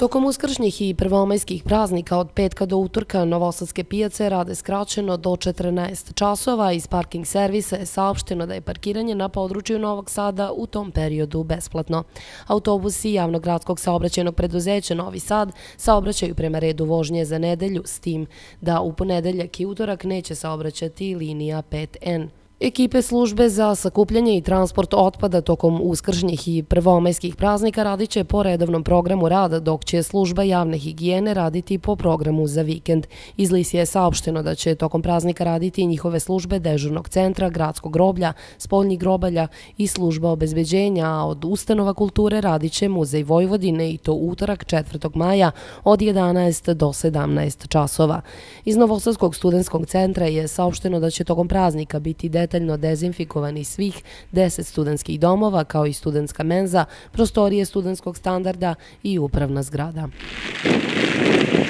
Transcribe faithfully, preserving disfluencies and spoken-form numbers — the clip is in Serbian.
Tokom uskršnjih i prvomajskih praznika od petka do utorka novosadske pijace rade skraćeno do četrnaest časova. Iz parking servisa je saopšteno da je parkiranje na području Novog Sada u tom periodu besplatno. Autobusi javnog gradskog saobraćajnog preduzeća Novi Sad saobraćaju prema redu vožnje za nedelju, s tim da u ponedeljak i utorak neće saobraćati linija pet en. Ekipe službe za sakupljanje i transport otpada tokom uskršnjih i prvomajskih praznika radit će po redovnom programu rada, dok će služba javne higijene raditi po programu za vikend. Iz Lisi je saopšteno da će tokom praznika raditi njihove službe dežurnog centra, gradskog groblja, spoljnih grobalja i služba obezbeđenja, a od ustanova kulture radit će Muzej Vojvodine i to utorak četvrtog maja od jedanaest do sedamnaest časova. Iz Novosadskog studentskog centra je saopšteno da će tokom praznika biti detaljno detaljno dezinfikovani svih deset studentskih domova, kao i studentska menza, prostorije studentskog standarda i upravna zgrada.